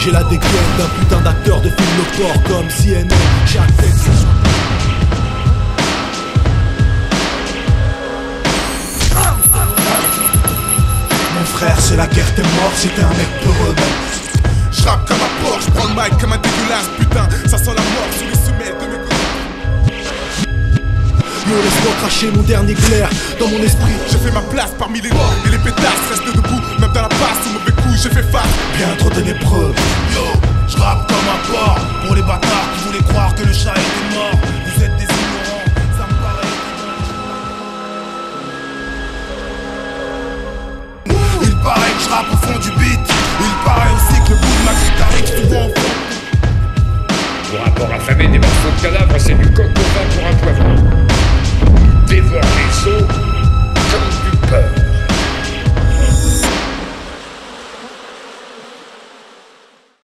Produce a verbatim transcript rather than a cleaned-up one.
J'ai la dégaine d'un putain d'acteur de film de corps comme C N N. Chaque tête mon frère, c'est la guerre, t'es mort si t'es un mec peu rebelle. J'rappe comme un porc, j'prends le mic comme un dégueulasse. Putain, ça sent la mort sous les semelles de mes coups. Yo, laisse-moi cracher mon dernier clair dans mon esprit. J'ai fait ma place parmi les morts et les pétasses restent debout. Même dans la passe, au mauvais coup, j'ai fait face. Bien trop d'épreuves. Yo, j'rappe comme un porc pour les bâtards qui voulaient croire que le chat était mort. Vous êtes des ignorants, ça me paraît. Il paraît que j'rappe au fond du beat. Il paraît aussi que le bout de ma guitare est souvent au fond. Pour rapport affamé des morceaux de cadavres, c'est du coq au vin pour un poivron. Dévore les os